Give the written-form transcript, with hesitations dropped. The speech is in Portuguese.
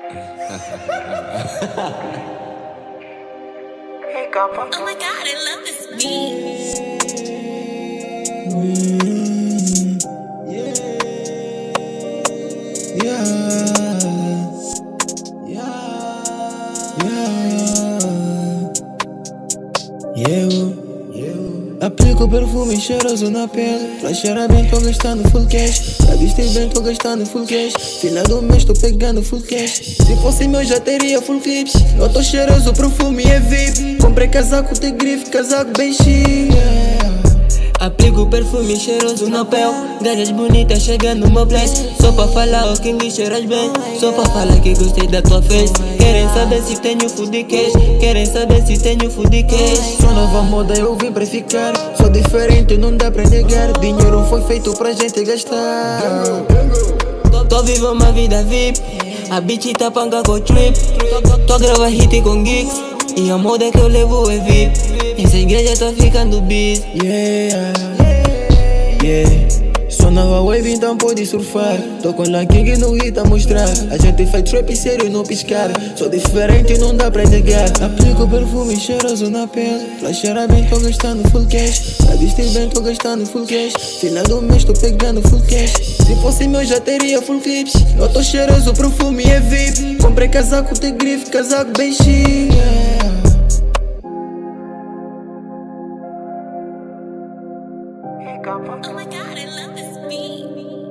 Hey, Capa. Oh my God, I love this beat. Eu aplico perfume cheiroso na pele. Pra cheirar bem tô gastando full cash. Pra vestir bem tô gastando full cash. Final do mês tô pegando full cash. Se fosse meu já teria full clips. Eu tô cheiroso, perfume é VIP. Comprei casaco de grife, casaco bem chique. Aplico perfume cheiroso na pele. Gajas bonitas chegando no meu place. Só pra falar o que me cheiras bem. Só pra falar que gostei da tua face. Querem saber se tenho food cash. Querem saber se tenho food cash. Sou nova moda, eu vim pra ficar. Sou diferente, não dá pra negar. Dinheiro foi feito pra gente gastar. Tô vivo uma vida VIP. A bitch tá panga com trip. Tô grava hit com gigs. E a moda que eu levo é VIP. Essa igreja tá ficando busy. Sou nova wave, então pode surfar. Tô com a King no hit a mostrar. A gente faz trap sério não piscar. Sou diferente, não dá pra negar. Aplico perfume cheiroso na pele. Pra cheirar bem tô gastando full cash. Pra vestir bem tô gastando full cash. Final do mês tô pegando full cash. Se fosse meu já teria full clips. Eu tô cheiroso, perfume é VIP. Comprei casaco de grife, casaco bem chique. Hey, Capa. Oh my God, I love this beat.